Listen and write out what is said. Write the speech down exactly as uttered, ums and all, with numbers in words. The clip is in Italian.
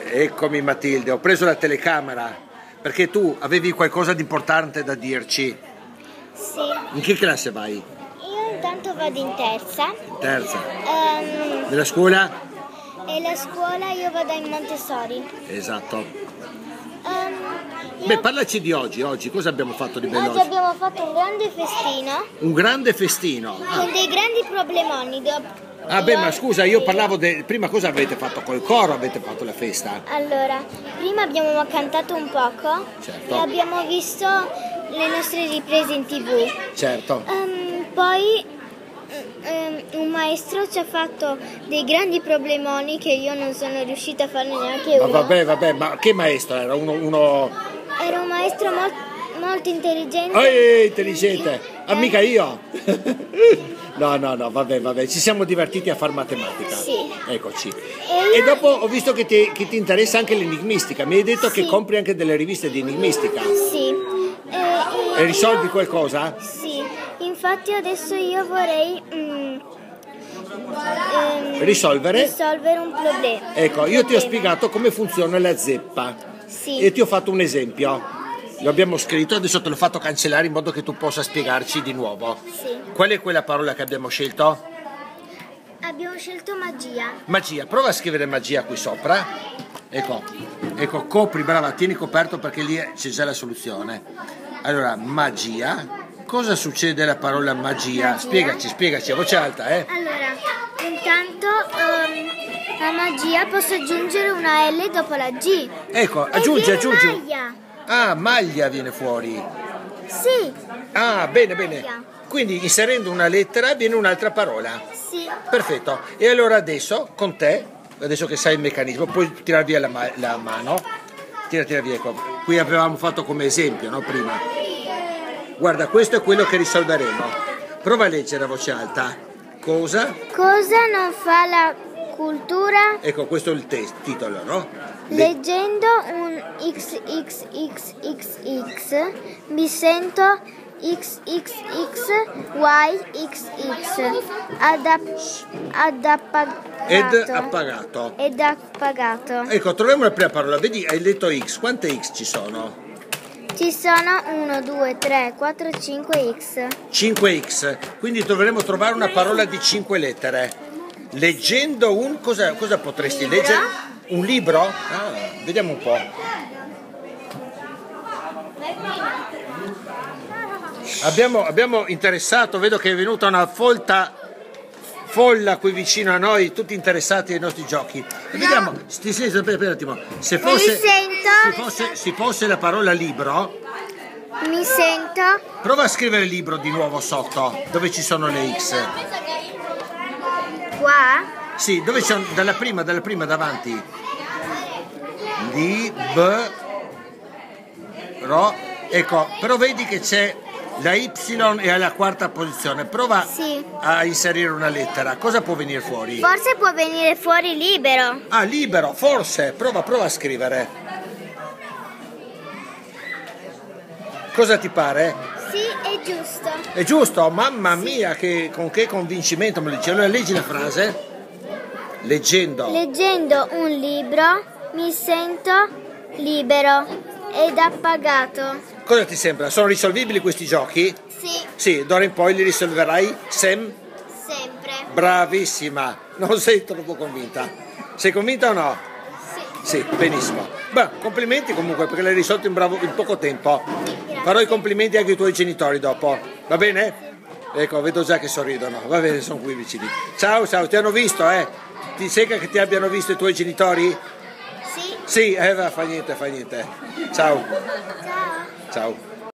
Eccomi Matilde, ho preso la telecamera perché tu avevi qualcosa di importante da dirci. Sì. In che classe vai? Io intanto vado in terza. In terza. Um, Nella scuola? e la scuola io vado in Montessori. Esatto. Um, io... Beh, parlaci di oggi. Oggi cosa abbiamo fatto di bello Oggi oggi? abbiamo fatto un grande festino. Un grande festino. Ah. Con dei grandi problemoni. Do... Ah beh, ma scusa, io parlavo del... Prima cosa avete fatto col coro? Avete fatto la festa? Allora, prima abbiamo cantato un poco. Certo. E abbiamo visto le nostre riprese in tv. Certo. Um, poi um, un maestro ci ha fatto dei grandi problemoni che io non sono riuscita a farne neanche Ma uno. vabbè, vabbè, ma che maestro era? Uno... uno... Era un maestro mo molto intelligente. Ehi, intelligente! Amica io! No, no, no, vabbè, vabbè, ci siamo divertiti a far matematica. Sì. Eccoci. E, E dopo ho visto che ti, che ti interessa anche l'enigmistica. Mi hai detto Sì. che compri anche delle riviste di enigmistica. Sì. E, E risolvi io... qualcosa? Sì. Infatti adesso io vorrei mm, ehm, Risolvere? risolvere un problema. Ecco, io ti ho spiegato come funziona la zeppa. Sì. E ti ho fatto un esempio. Lo abbiamo scritto, adesso te l'ho fatto cancellare in modo che tu possa spiegarci di nuovo. Sì. Qual è quella parola che abbiamo scelto? Abbiamo scelto magia. Magia, prova a scrivere magia qui sopra. Ecco, ecco, copri, brava, tieni coperto perché lì c'è già la soluzione. Allora, magia. Cosa succede alla parola magia? Magia. Spiegaci, spiegaci a voce alta, eh. Allora, intanto um, la magia posso aggiungere una L dopo la G. Ecco, E aggiungi, viene aggiungi. maglia. Ah, maglia viene fuori. Sì. Ah, bene, bene. Maglia. Quindi inserendo una lettera viene un'altra parola. Sì. Perfetto. E allora adesso, con te, adesso che sai il meccanismo, puoi tirare via la, ma- la mano. Tira, tira via, ecco. Qui avevamo fatto come esempio, no, prima. Guarda, questo è quello che risolveremo. Prova a leggere a voce alta. Cosa? Cosa non fa la cultura? Ecco, questo è il te- titolo, no? Le- Leggendo un X X X X X mi sento X X X Y X X ad, ad appagato. Ed appagato. Ed appagato. Ecco, troviamo la prima parola. Vedi, hai letto X. Quante X ci sono? Ci sono uno, due, tre, quattro, cinque X. cinque X. Quindi dovremo trovare una parola di cinque lettere. Leggendo un... Cosa, cosa potresti Libro. leggere? Un libro? Ah, vediamo un po'. Abbiamo, abbiamo interessato, vedo che è venuta una folta folla qui vicino a noi, tutti interessati ai nostri giochi. E vediamo, ti senti, aspetta un attimo, se fosse, Mi sento. se fosse, se fosse la parola libro, Mi sento. prova a scrivere libro di nuovo sotto, dove ci sono le X. Qua. Sì, dove c'è dalla prima, dalla prima davanti. Li, b, ro. Ecco, però vedi che c'è la Y è alla quarta posizione. Prova Sì. a inserire una lettera. Cosa può venire fuori? Forse può venire fuori libero. Ah, libero, forse. Prova, prova a scrivere. Cosa ti pare? Sì, è giusto. È giusto? Mamma mia, che, con che convincimento me lo dici. Allora leggi la frase. Leggendo. Leggendo un libro mi sento libero ed appagato. Cosa ti sembra? Sono risolvibili questi giochi? Sì, Sì, d'ora in poi li risolverai sem? sempre. Bravissima. Non sei troppo convinta. Sei convinta o no? Sì. Sì, benissimo. Beh, complimenti comunque perché l'hai risolto in, bravo, in poco tempo. Farò i complimenti anche ai tuoi genitori dopo. Va bene? Ecco, vedo già che sorridono. Va bene, sono qui vicini. Ciao, ciao, ti hanno visto, eh? Ti sega che ti abbiano visto i tuoi genitori? Sì. Sì, eh, va, fa niente, fa niente. Ciao. Ciao. Ciao.